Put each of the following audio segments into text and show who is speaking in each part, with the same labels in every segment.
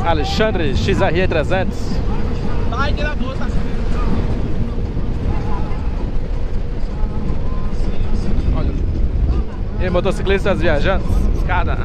Speaker 1: Alexandre XRE 300.
Speaker 2: Sai da bolsa.
Speaker 1: Olha. E aí, motociclistas viajantes. Escada.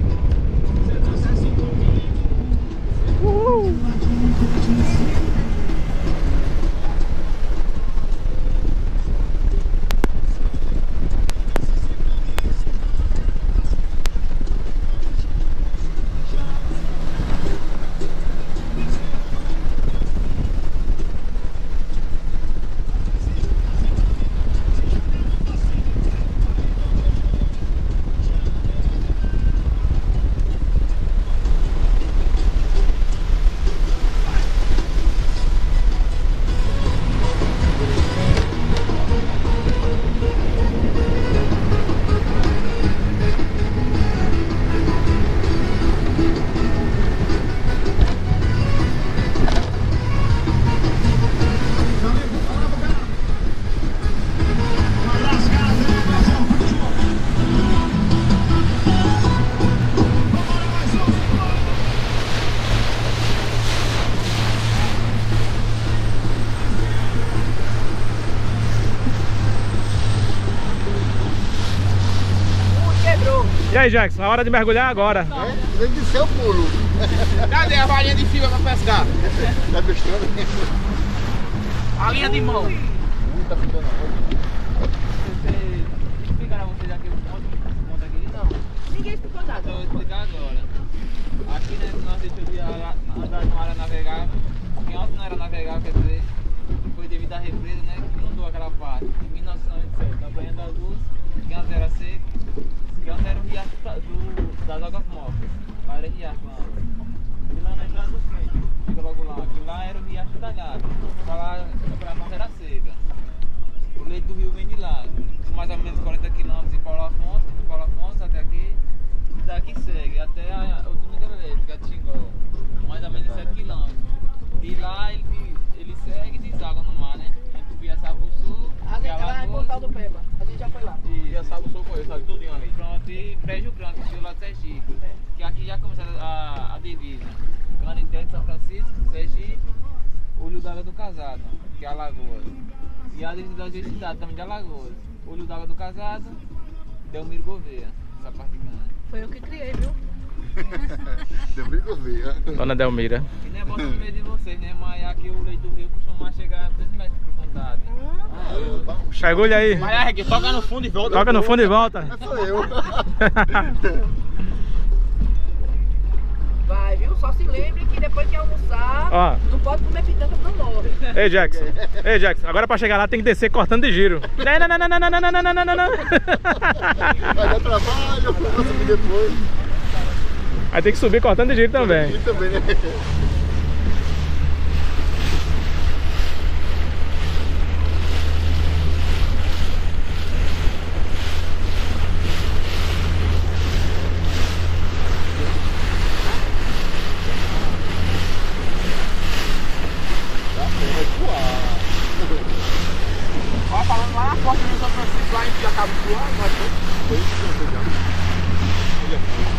Speaker 1: E aí, Jackson, a hora de mergulhar agora.
Speaker 3: Tem que ser o pulo.
Speaker 2: Cadê a varinha de fibra pra pescar?
Speaker 3: Tá gostando?
Speaker 2: A linha de mão.
Speaker 3: Tá ficando
Speaker 4: Explicaram a vocês aqui o ponto aqui? Não. Ninguém explicou nada. Eu vou explicar agora. Aqui, né, nós deixamos de andar numa área navegável. Que antes não era navegável, quer dizer, foi devido à represa, né, que inundou aquela parte. Em 1997, na Praia das Luzes, que antes era seco, que antes era o riacho das águas mortas. Lá era riacho antes. E lá na entrada do centro, fica logo lá, que lá era o riacho talhado. Lá a parte era seca. O leito do rio vem de lá, mais ou menos 40 km de Paulo Afonso até aqui, e daqui segue até a última hidrelétrica, Tingol, mais ou menos 7 km. E lá ele segue e deságua no mar, né? Entre o Piaçaba Sul e a
Speaker 5: Lá é Pontal do Peba, a gente já foi lá.
Speaker 4: E
Speaker 2: Piaçaba Sul conheço, sabe tudinho ali.
Speaker 4: pronto, e Brejo Grande, que o lado de Sergipe, que aqui já começa a divisa. Canindé de São Francisco, Sergipe, Olho d'Água do Casado, que é Alagoas. E a divisa das duas cidades também de Alagoas. Olho d'Água do Casado, Delmiro Gouveia, essa parte grande.
Speaker 5: Foi eu que criei, viu?
Speaker 3: Deu briga ver.
Speaker 1: Dona Delmira.
Speaker 4: E não é bom no meio de vocês, né? Mas aqui o leito do rio costuma chegar a 2 metros de profundidade.
Speaker 1: Chegulha aí.
Speaker 2: Mas é que toca no fundo e volta.
Speaker 1: Toca no fundo e volta.
Speaker 3: Sou eu.
Speaker 5: Vai, viu? Só se lembre que depois que almoçar,
Speaker 1: Ó.
Speaker 5: não pode comer pitanga que não morre.
Speaker 1: Ei, Jackson. Ei, Jackson. Agora pra chegar lá tem que descer cortando de giro.
Speaker 3: Vai dar trabalho, eu vou subir depois.
Speaker 1: Aí tem que subir cortando de giro também.
Speaker 3: E também, né?
Speaker 2: Ó, falando lá na porta do São Francisco, lá a gente já acaba de voar, mas foi isso, já.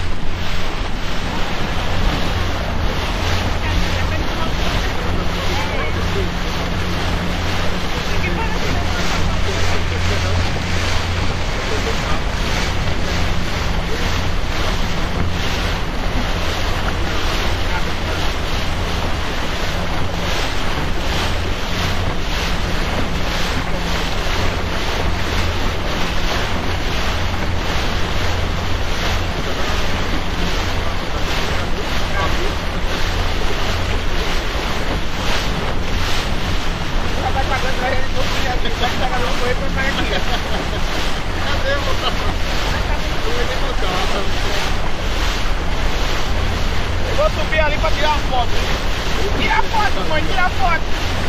Speaker 2: Eu vou subir ali pra tirar uma foto. Tira a foto, mãe, tira a foto.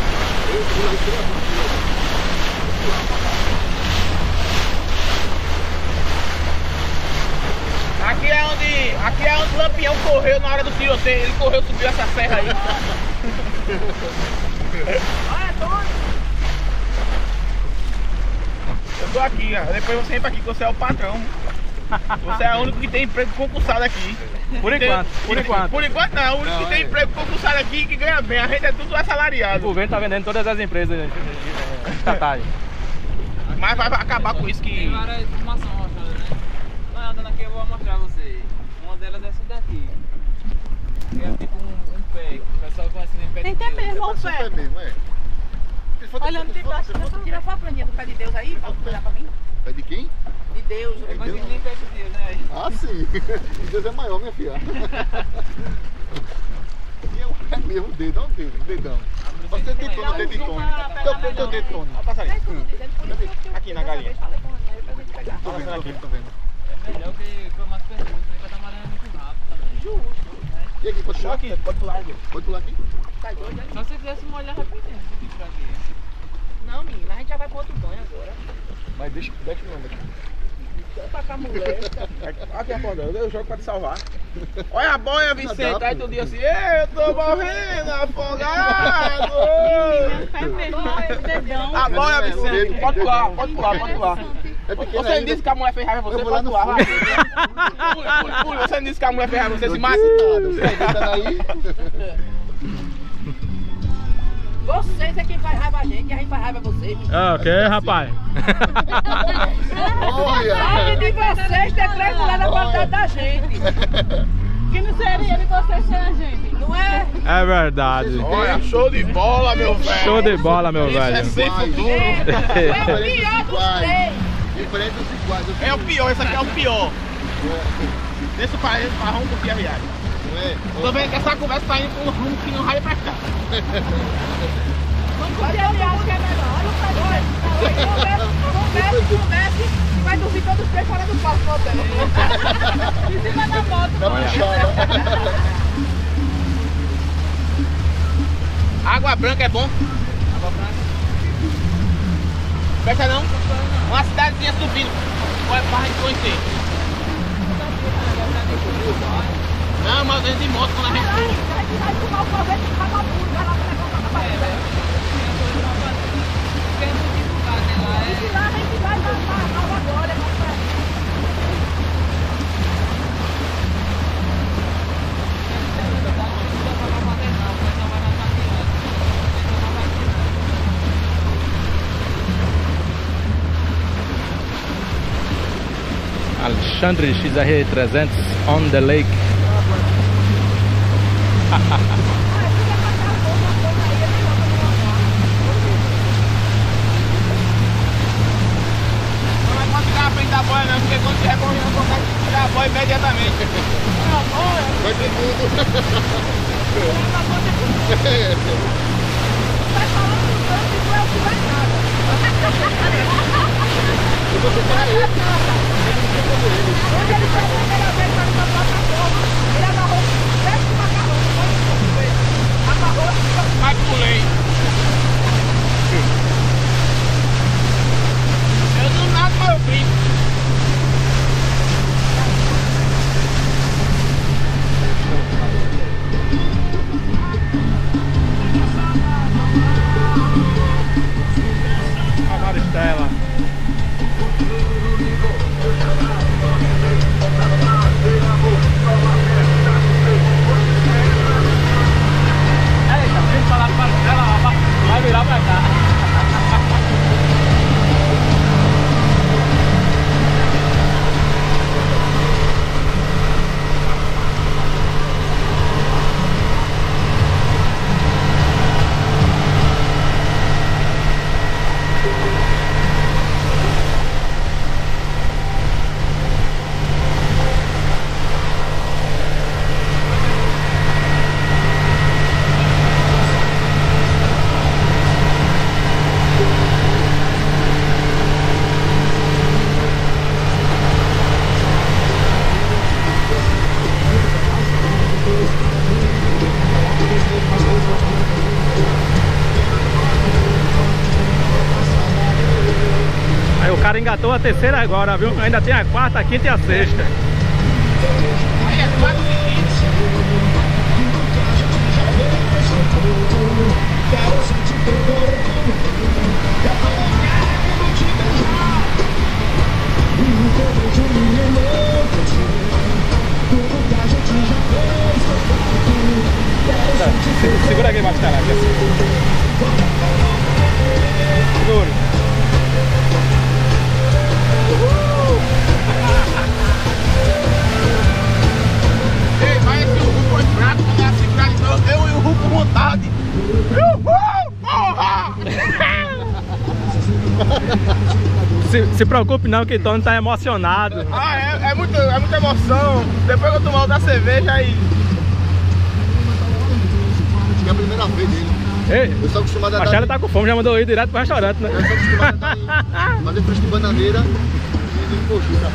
Speaker 2: Aqui é onde o Lampião correu na hora do tiroteio. Ele correu, subiu essa serra aí. Olha, doido. Eu tô aqui, ó. Depois você vem pra aqui, que você é o patrão. Você é o único que tem emprego concursado aqui.
Speaker 1: Por enquanto, por enquanto.
Speaker 2: Por enquanto não, o único que tem emprego concursado aqui que ganha bem, a gente é tudo assalariado.
Speaker 1: O governo tá vendendo todas as empresas estatais.
Speaker 2: Mas vai acabar com isso que...
Speaker 4: Tem várias informações mostrando, né? Mas andando aqui eu vou mostrar a vocês. Uma delas é essa daqui. Que é tipo um pé, que o pessoal conhece em pé de
Speaker 5: Tem que ter
Speaker 4: Deus.
Speaker 5: mesmo o
Speaker 3: Parece um
Speaker 5: pé.
Speaker 3: pé mesmo, é.
Speaker 5: Olhando de baixo, tira só a planinha do pé de Deus aí, pra olhar pra mim.
Speaker 3: Pé de quem?
Speaker 5: De Deus.
Speaker 4: Eu conheci nem pé de Deus, né?
Speaker 3: Ah, sim. Deus é maior, minha filha. E é mesmo o dedo, olha o dedo, o dedão. Você detona o dedo de Tony. Teu dedo, Tony.
Speaker 2: Passa aí.
Speaker 5: É isso que eu tô dizendo, por isso que eu
Speaker 2: Aqui na galinha.
Speaker 5: falei com a Aninha, pra gente pegar.
Speaker 3: Tô vendo, tô vendo.
Speaker 4: É melhor que mais pessoas, né? Porque tá malhando muito rápido também.
Speaker 5: Justo.
Speaker 3: E aqui, pode pular?
Speaker 2: Aqui, pode pular aqui.
Speaker 3: Pode pular aqui?
Speaker 5: Tá doido, né?
Speaker 4: Só se quisesse molhar rapidinho, esse tipo aqui.
Speaker 5: Não, menina, a gente já vai pro outro banho agora.
Speaker 3: Mas deixa o nome aqui.
Speaker 5: Só pra cá, mulher.
Speaker 2: Aqui a porta, eu jogo pra te salvar. Olha a boia, Vicente. Aí tu diz assim, eu tô morrendo afogado. A boia, Vicente. Pode pular, pode pular, pode pular.
Speaker 3: É pequeno
Speaker 2: Você
Speaker 3: ainda.
Speaker 2: disse que a mulher fez raiva, você
Speaker 3: Eu vou lá
Speaker 2: pode
Speaker 3: no
Speaker 2: pular.
Speaker 3: fundo.
Speaker 2: Pule. Você disse que a mulher fez raiva, você se mata.
Speaker 3: Você tá aí?
Speaker 5: Vocês é quem faz raiva a gente faz raiva a vocês.
Speaker 1: Ah, ok, rapaz.
Speaker 3: Olha!
Speaker 5: Sabe de vocês ter 3 mulheres na qualidade da gente.
Speaker 6: Que não seria de vocês sem a gente.
Speaker 5: Não é?
Speaker 1: É verdade.
Speaker 2: Olha, show de bola, meu velho.
Speaker 1: Show de bola, meu
Speaker 2: Isso é
Speaker 1: velho.
Speaker 2: sem futuro.
Speaker 5: É o pior dos 3.
Speaker 3: Diferente dos iguais.
Speaker 2: É o pior, esse aqui é o pior. Deixa o parede pra rumo curtir a viagem.
Speaker 3: Não é?
Speaker 2: Tô vendo que essa conversa tá indo com um rumo que não vai pra cá.
Speaker 5: Vamos curtir a viagem que é melhor. Olha o padrão. Converse. E vai dormir todos os 3 fora do quarto no hotel.
Speaker 6: Em cima da moto.
Speaker 3: Dá pra puxar.
Speaker 2: Água branca é bom?
Speaker 4: Água branca.
Speaker 2: Fecha não? Uma cidadezinha subindo. Olha pra gente conhecer. Não, mas eu de moto quando a gente for.
Speaker 5: A gente vai fumar o sorvete de vagabundo. Vai lá pra levar o vagabundo.
Speaker 4: Tem muito divulgado, né? Lá
Speaker 5: E de lá a gente vai pra Nova Glória.
Speaker 1: Alexandre XR 300 on the lake.
Speaker 2: Não vai conseguir na frente da boia não, porque quando tiver correndo não consegue tirar a boia imediatamente.
Speaker 3: Vai ter tudo.
Speaker 5: Vai falando do tanto e tu é o que vai nada.
Speaker 3: Eu vou superar ele.
Speaker 5: Quando ele foi a primeira vez pra ir pra plataforma, ele agarrou 7 macarrões. Agarrou e
Speaker 2: Mas pulei. Eu não nado, mas eu brinco.
Speaker 1: A Maristela.
Speaker 4: Eita, vem falar com a Maristela, vai virar pra cá.
Speaker 1: Aí o cara engatou a terceira agora, viu? Ainda tem a quarta, a quinta e a sexta.
Speaker 2: Aí é 4 seguidos.
Speaker 1: Segura aqui, Marcelo, aqui assim. Segura.
Speaker 2: Ei, mas esse Hulk foi fraco, quando ela sincronizou, eu e o Hulk com vontade. Porra!
Speaker 1: Se preocupe não, que Tony tá emocionado.
Speaker 2: Ah, é muita emoção. Depois que eu tomar outra cerveja aí.
Speaker 3: Acho que é a primeira vez dele.
Speaker 1: Ei,
Speaker 3: Eu sou acostumado a dar.
Speaker 1: Marcelo tá com fome, já mandou ir direto pro restaurante, né?
Speaker 3: Eu sou acostumado a dar fazer fresco de bananeira e de coxinha.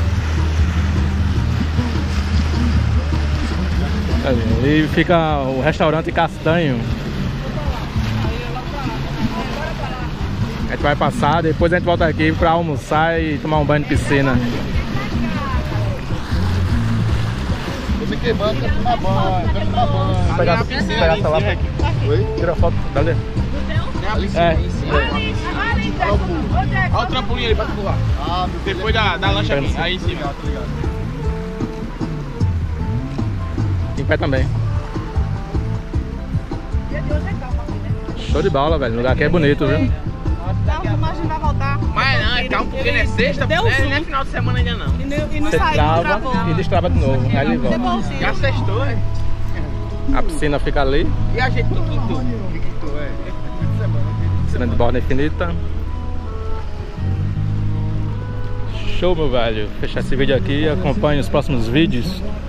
Speaker 1: Ali fica o restaurante Castanho. A gente vai passar, depois a gente volta aqui pra almoçar e tomar um banho de piscina.
Speaker 3: Tô me queimando, quero tomar banho, quero tomar banho.
Speaker 1: Pegar essa lá.
Speaker 3: Oi?
Speaker 1: Tira a foto, dali. É.
Speaker 2: Olha o trampolim ali pra tu pular.
Speaker 3: Ah, meu filho.
Speaker 2: Depois da lancha aqui, aí em cima.
Speaker 1: Em pé também. Show de bola, velho. O lugar aqui é bonito, viu?
Speaker 6: Não, mas a gente vai voltar.
Speaker 2: Mas não, é calma, porque não é sexta,
Speaker 6: Deu
Speaker 2: não
Speaker 6: zoom.
Speaker 2: é final de semana ainda não.
Speaker 6: E não
Speaker 1: Você
Speaker 6: saiu,
Speaker 1: trava
Speaker 6: travou.
Speaker 1: e destrava de novo. Aí ele volta.
Speaker 2: Já sextou, é?
Speaker 1: A piscina fica ali.
Speaker 2: E a gente que quintou.
Speaker 1: Piscina de borda infinita. Show, meu velho. Fechar esse vídeo aqui. Acompanhe os próximos vídeos.